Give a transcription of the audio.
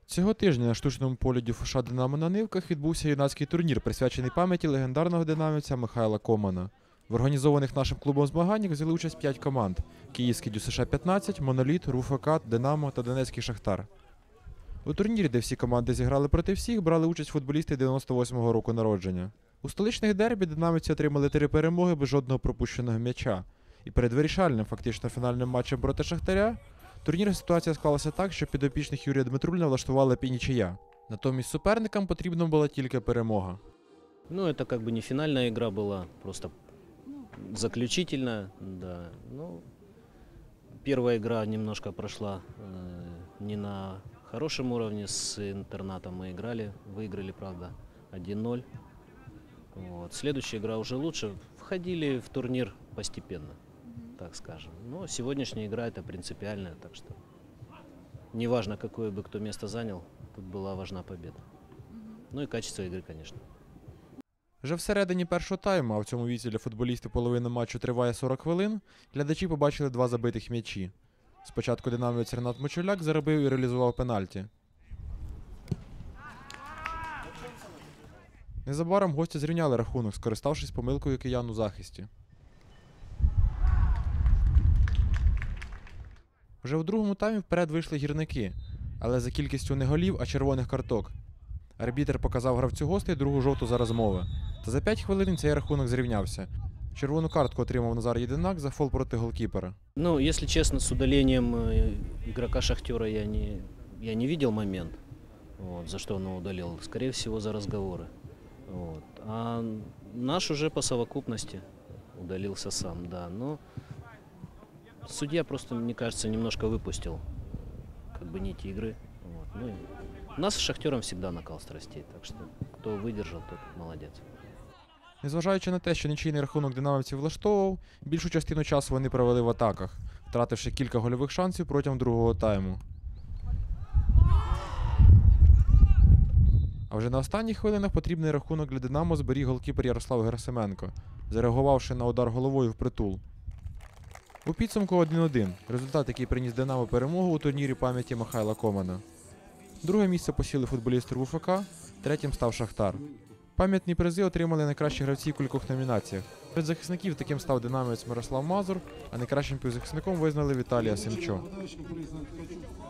Цього тижня на штучному полі ДЮФШ «Динамо» на Нивках відбувся юнацький турнір, присвячений пам'яті легендарного динамівця Михайла Комана. В організованих нашим клубом змаганнях взяли участь 5 команд – київський ДЮСШ-15, «Моноліт», РУФК, «Динамо» та донецький «Шахтар». У турнірі, де всі команди зіграли проти всіх, брали участь футболісти 98-го року народження. У столичних дербі динамівці отримали 3 перемоги без жодного пропущеного м'яча. І перед вирішальним, фактично фінальним матчем проти «Шахтаря» турнірна ситуація склалася так, що підопічних Юрія Дмитруліна влаштувала нічия. Натомість суперникам потрібна була тільки перемога. Ну, это как бы не финальная игра была, просто заключительная, да. Ну, первая игра немножко прошла не на хорошем уровне, с Интернатом мы играли, выиграли, правда, 1-0. Вот. Следующая игра уже лучше, входили в турнир постепенно, так скажем. Но сегодняшняя игра это принципиальная, так что неважно, какое бы кто место занял, тут была важна победа. Ну и качество игры, конечно. Вже всередині першого тайму, а в цьому віці для футболістів половина матчу триває 40 хвилин, глядачі побачили 2 забитих м'ячі. Спочатку динамівець Ренат Мочуляк заробив і реалізував пенальті. Незабаром гості зрівняли рахунок, скориставшись помилкою киян у захисті. Вже у другому таймі вперед вийшли гірники, але за кількістю не голів, а червоних карток. Арбітр показав гравцю гостей другу жовту за розмови. Та за 5 хвилин цей рахунок зрівнявся. Червону картку отримав Назар Єдинак за фол проти голкіпера. Ну, если честно, с удалением игрока «Шахтера» я не видел момент, вот, за что он его удалил. Скорее всего, за разговоры. Вот. А наш уже по совокупности удалился сам, да. Но судья просто, мне кажется, немножко выпустил как бы нити игры. Вот. Ну, у нас с «Шахтером» всегда накал страстей, так что кто выдержал, тот молодец. Незважаючи на те, що нічийний рахунок динамівців влаштовував, більшу частину часу вони провели в атаках, втративши кілька гольових шансів протягом другого тайму. А вже на останніх хвилинах потрібний рахунок для «Динамо» зберіг голкіпер Ярослав Герасименко, зареагувавши на удар головою впритул. У підсумку 1-1 – результат, який приніс «Динамо» перемогу у турнірі пам'яті Михайла Комана. Друге місце посіли футболісти РУФК, третім став «Шахтар». Пам'ятні призи отримали найкращі гравці в кількох номінаціях. Серед захисників таким став динамівець Мирослав Мазур, а найкращим півзахисником визнали Віталія Семчо.